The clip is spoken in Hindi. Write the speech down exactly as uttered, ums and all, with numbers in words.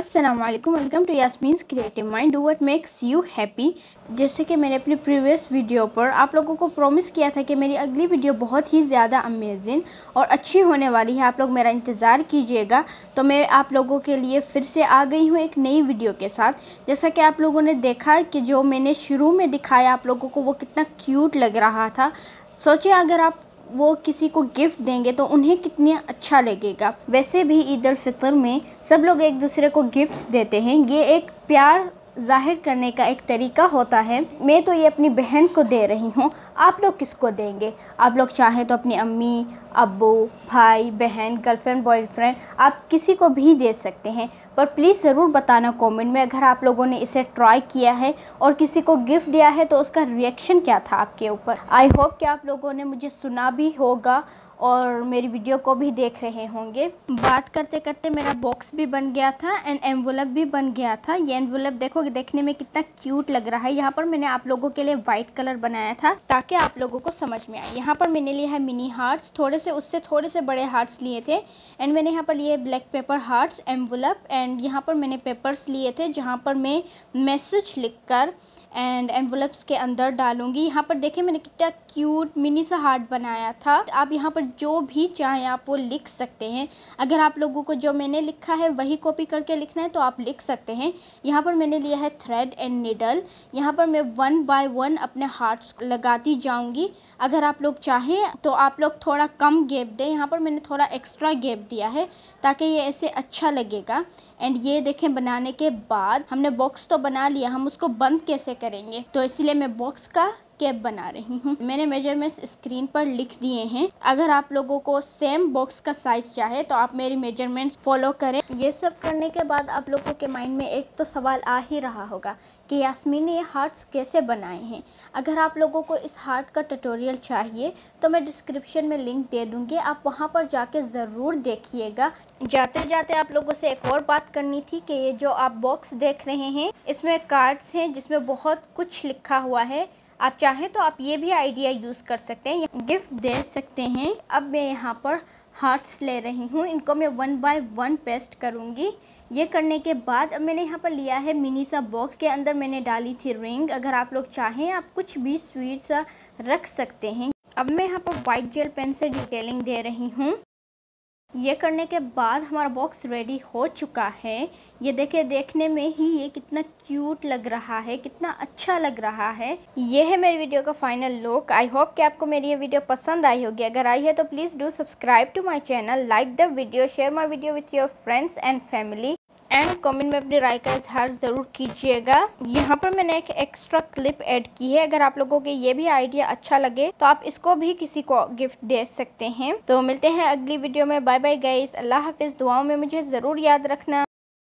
अस्सलामुअलैकुम, welcome to Yasmeen's creative mind, do what makes you happy. जैसे कि मैंने अपनी प्रीवियस वीडियो पर आप लोगों को प्रॉमिस किया था कि मेरी अगली वीडियो बहुत ही ज़्यादा अमेजिंग और अच्छी होने वाली है, आप लोग मेरा इंतज़ार कीजिएगा। तो मैं आप लोगों के लिए फिर से आ गई हूँ एक नई वीडियो के साथ। जैसा कि आप लोगों ने देखा कि जो मैंने शुरू में दिखाया आप लोगों को वो कितना क्यूट लग रहा था। सोचिए अगर आप वो किसी को गिफ्ट देंगे तो उन्हें कितना अच्छा लगेगा। वैसे भी ईद उल फितर में सब लोग एक दूसरे को गिफ्ट्स देते हैं, ये एक प्यार जाहिर करने का एक तरीका होता है। मैं तो ये अपनी बहन को दे रही हूँ, आप लोग किसको देंगे? आप लोग चाहें तो अपनी अम्मी, अब्बू, भाई, बहन, गर्लफ्रेंड, बॉयफ्रेंड, आप किसी को भी दे सकते हैं। पर प्लीज़ ज़रूर बताना कमेंट में अगर आप लोगों ने इसे ट्राई किया है और किसी को गिफ्ट दिया है तो उसका रिएक्शन क्या था आपके ऊपर। आई होप कि आप लोगों ने मुझे सुना भी होगा और मेरी वीडियो को भी देख रहे होंगे। बात करते करते मेरा बॉक्स भी बन गया था एंड एनवलप भी बन गया था। ये एनवलप देखो देखने में कितना क्यूट लग रहा है। यहाँ पर मैंने आप लोगों के लिए वाइट कलर बनाया था ताकि आप लोगों को समझ में आए। यहाँ पर मैंने लिया है मिनी हार्ट्स, थोड़े से उससे थोड़े से बड़े हार्ट्स लिए थे एंड मैंने यहाँ पर लिए black paper hearts envelope and यहाँ पर मैंने पेपर्स लिए थे जहाँ पर मैं मैसेज लिख कर एंड एनवलप्स के अंदर डालूंगी। यहाँ पर देखिए मैंने कितना क्यूट मिनी सा हार्ट बनाया था। आप यहाँ पर जो भी चाहें आप वो लिख सकते हैं। अगर आप लोगों को जो मैंने लिखा है वही कॉपी करके लिखना है तो आप लिख सकते हैं। यहाँ पर मैंने लिया है थ्रेड एंड नीडल। यहाँ पर मैं वन बाय वन अपने हार्ट्स लगाती जाऊँगी। अगर आप लोग चाहें तो आप लोग थोड़ा कम गैप दें। यहाँ पर मैंने थोड़ा एक्स्ट्रा गैप दिया है ताकि ये ऐसे अच्छा लगेगा। एंड ये देखें बनाने के बाद हमने बॉक्स तो बना लिया, हम उसको बंद कैसे करेंगे तो इसलिए मैं बॉक्स का कैप बना रही हूँ। मैंने मेजरमेंट्स स्क्रीन पर लिख दिए हैं। अगर आप लोगों को सेम बॉक्स का साइज चाहे तो आप मेरी मेजरमेंट्स फॉलो करें। ये सब करने के बाद आप लोगों के माइंड में एक तो सवाल आ ही रहा होगा कि यास्मीन ने ये हार्ट्स कैसे बनाए हैं। अगर आप लोगों को इस हार्ट का ट्यूटोरियल चाहिए तो मैं डिस्क्रिप्शन में लिंक दे दूँगी, आप वहाँ पर जाके ज़रूर देखिएगा। जाते जाते आप लोगों से एक और बात करनी थी कि ये जो आप बॉक्स देख रहे हैं इसमें कार्ड्स हैं जिसमें बहुत कुछ लिखा हुआ है। आप चाहें तो आप ये भी आइडिया यूज़ कर सकते हैं, गिफ्ट दे सकते हैं। अब मैं यहाँ पर हार्ट्स ले रही हूँ, इनको मैं वन बाय वन पेस्ट करूँगी। ये करने के बाद अब मैंने यहाँ पर लिया है मिनी सा बॉक्स के अंदर मैंने डाली थी रिंग। अगर आप लोग चाहें आप कुछ भी स्वीट सा रख सकते हैं। अब मैं यहाँ पर वाइट जेल पेन से डिटेलिंग दे रही हूँ। ये करने के बाद हमारा बॉक्स रेडी हो चुका है। ये देखिए देखने में ही ये कितना क्यूट लग रहा है, कितना अच्छा लग रहा है। ये है मेरी वीडियो का फाइनल लुक। आई होप कि आपको मेरी ये वीडियो पसंद आई होगी। अगर आई है तो please do subscribe to my channel, like the video, share my video with your friends and family and comment में अपनी राय का इजहार ज़रूर कीजिएगा। यहाँ पर मैंने एक एक्स्ट्रा क्लिप ऐड की है। अगर आप लोगों के ये भी आइडिया अच्छा लगे तो आप इसको भी किसी को गिफ्ट दे सकते हैं। तो मिलते हैं अगली वीडियो में। बाय बाय गाइस, अल्लाह हाफिज़। दुआओं में मुझे ज़रूर याद रखना।